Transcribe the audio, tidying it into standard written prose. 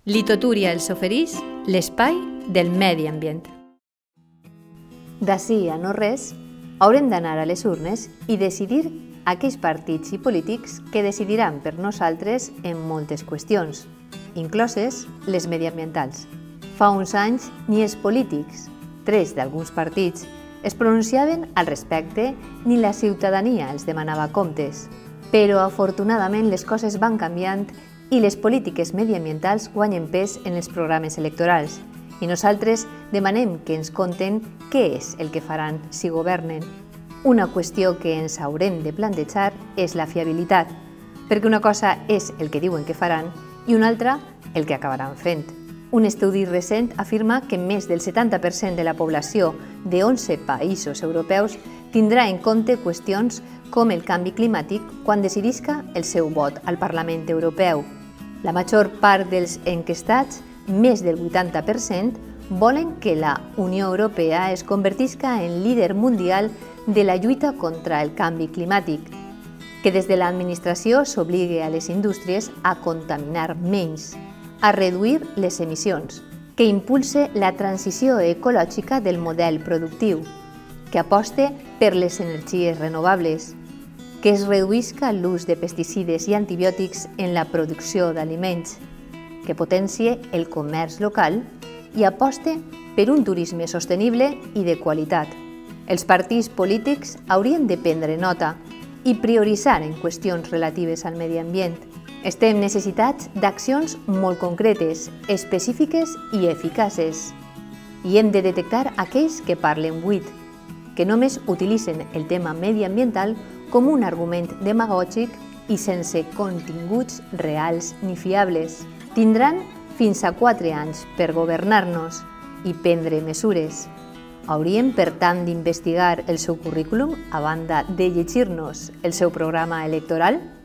Litotúria els ofereix l'espai del medi ambient. D'ací a no res, haurem d'anar a les urnes i decidir aquells partits i polítics que decidiran per nosaltres en moltes qüestions, incloses les mediambientals. Fa uns anys, ni els polítics, 3 d'alguns partits, es pronunciaven al respecte ni la ciutadania els demanava comptes. Però, afortunadament, les coses van canviant i les polítiques mediambientals guanyen pes en els programes electorals. I nosaltres demanem que ens conten què és el que faran si governen. Una qüestió que ens haurem de plantejar és la fiabilitat, perquè una cosa és el que diuen que faran i una altra el que acabaran fent. Un estudi recent afirma que més del 70% de la població de 11 països europeus tindrà en compte qüestions com el canvi climàtic quan decidisca el seu vot al Parlament Europeu. La major part dels enquestats, més del 80%, volen que la Unió Europea es convertisca en líder mundial de la lluita contra el canvi climàtic, que des de l'administració s'obligui a les indústries a contaminar menys, a reduir les emissions, que impulse la transició ecològica del model productiu, que aposte per les energies renovables, que es reduïsca l'ús de pesticides i antibiòtics en la producció d'aliments, que potencie el comerç local i aposte per un turisme sostenible i de qualitat. Els partits polítics haurien de prendre nota i prioritzar en qüestions relatives al medi ambient. Estem necessitats d'accions molt concretes, específiques i eficaces. I hem de detectar aquells que parlen buit, que només utilitzen el tema mediambiental com un argument demagògic i sense continguts reals ni fiables. Tindran fins a 4 anys per governar-nos i prendre mesures. Hauríem, per tant, d'investigar el seu currículum a banda de llegir-nos el seu programa electoral?